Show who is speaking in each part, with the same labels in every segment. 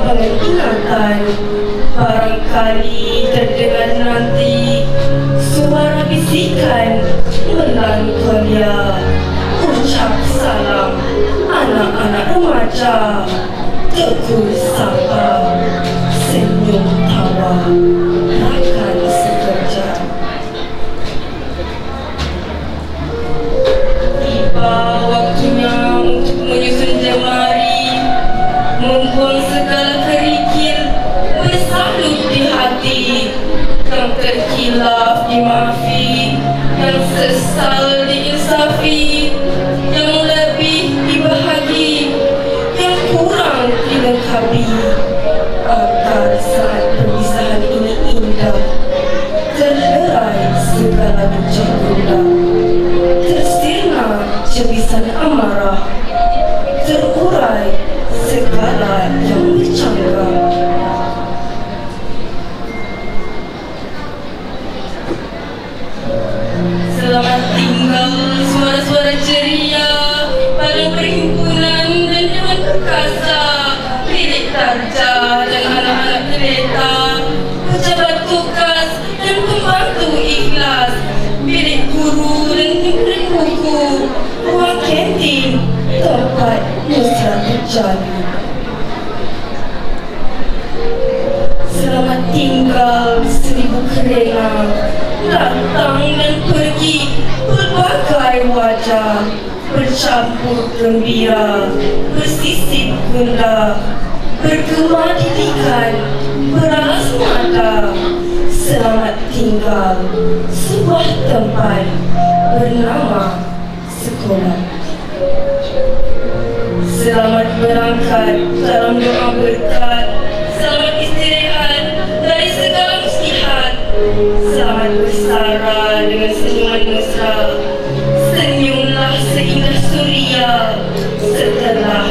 Speaker 1: pengingatan. Barangkali terdengar nanti suara bisikan melankolia. Ucap salam anak-anak remaja, tegur sapa, senyum tawa, rakan sekerja. Tiba waktunya untuk menyusun jemari, membuang segala kerikil, bersalut di hati. Yang terkilaf dimaafi, yang sesal diinsafi, yang lebih dibahagi, yang kurang dilengkapi. Agar saat perpisahan ini indah, terlerai segala duka gundah, tersirna cebisan amarah, terurai segala yang bercanggah. Selamat tinggal suara-suara ceria pada perhimpunan dan dewan perkasa, bilik tarja dan anak-anak kereta, pejabat tugas dan pembantu ikhlas, bilik guru dan murid buku, ruang kantin, tempat mesra terjadi. Selamat tinggal 1000 kerena, datang dan pergi berbagai wajah, bercampur gembira, bersisip gundah, bergema didikan, beralas mata. Selamat tinggal sebuah tempat bernama sekolah. Selamat berangkat dalam doa berkat, selamat istirahat dari segala muslihat, selamat bersara dengan senyuman mesra. Senyumlah seindah suria setelah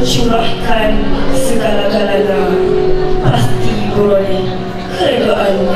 Speaker 1: mencurahkan segala-galanya. Pasti boleh keredoannya.